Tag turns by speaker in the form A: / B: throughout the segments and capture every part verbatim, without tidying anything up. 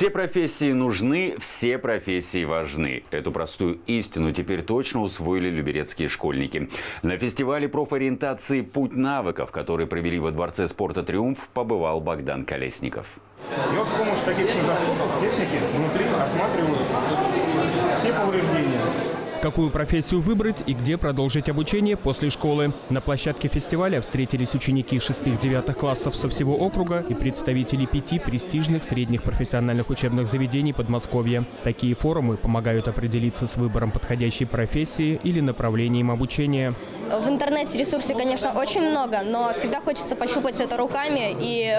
A: Все профессии нужны, все профессии важны. Эту простую истину теперь точно усвоили люберецкие школьники. На фестивале профориентации «Путь навыков», который провели во Дворце спорта «Триумф», побывал Богдан Колесников.
B: И вот с помощью таких микроскопов техники внутри осматривают все повреждения.
C: Какую профессию выбрать и где продолжить обучение после школы? На площадке фестиваля встретились ученики шестых-девятых классов со всего округа и представители пяти престижных средних профессиональных учебных заведений Подмосковья. Такие форумы помогают определиться с выбором подходящей профессии или направлением обучения.
D: В интернете ресурсов, конечно, очень много, но всегда хочется пощупать это руками и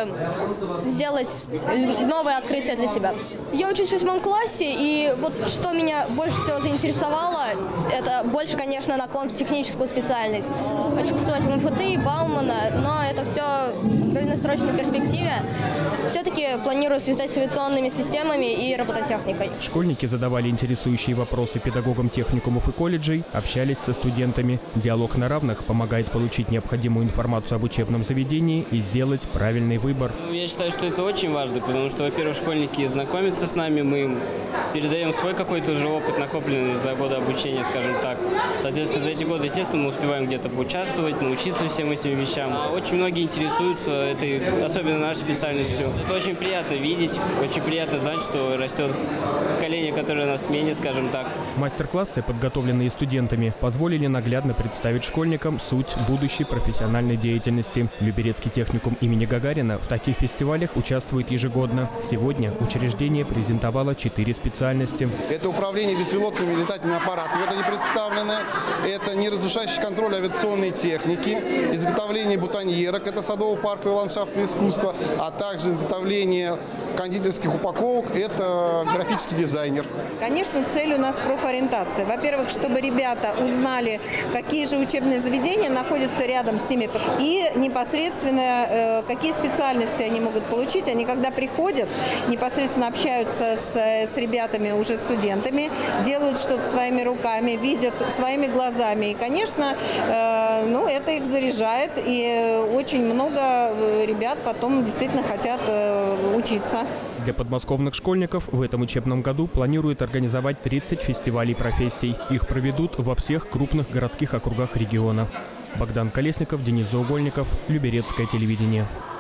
D: сделать новое открытие для себя. Я учусь в восьмом классе, и вот что меня больше всего заинтересовало, это больше, конечно, наклон в техническую специальность. Хочу поступать в эм эф тэ, Баумана, но это все в дальносрочной перспективе. Все-таки планирую связать с авиационными системами и робототехникой.
C: Школьники задавали интересующие вопросы педагогам техникумов и колледжей, общались со студентами. Диалог на равных помогает получить необходимую информацию об учебном заведении и сделать правильный выбор.
E: Я считаю, что это очень важно, потому что, во-первых, школьники знакомятся с нами, мы им передаем свой какой-то уже опыт, накопленный за годы обучения, скажем так. Соответственно, за эти годы, естественно, мы успеваем где-то поучаствовать, научиться всем этим вещам. Очень многие интересуются этой, особенно нашей специальностью. Это очень приятно видеть, очень приятно знать, что растет поколение, которое нас сменит, скажем так.
C: Мастер-классы, подготовленные студентами, позволили наглядно представить школьникам суть будущей профессиональной деятельности. Люберецкий техникум имени Гагарина в таких фестивалях участвует ежегодно. Сегодня учреждение презентовало четыре специальности.
F: Это управление беспилотными летательными аппаратами, вот они представлены. Это неразрушающий контроль авиационной техники, изготовление бутоньерок, это садово-парковое ландшафтное искусство, а также изготовление кондитерских упаковок, это графический дизайнер.
G: Конечно, цель у нас профориентация. Во-первых, чтобы ребята узнали, какие же учебные заведения находятся рядом с ними и непосредственно э, какие специальности они могут получить. Они когда приходят, непосредственно общаются с, с ребятами, уже студентами, делают что-то своими руками, видят своими глазами. И, конечно, э, ну, это их заряжает, и очень много ребят потом действительно хотят э, учиться.
C: Для подмосковных школьников в этом учебном году планируют организовать тридцать фестивалей профессий. Их проведут во всех крупных городских округах региона. Богдан Колесников, Денис Заугольников, Люберецкое телевидение.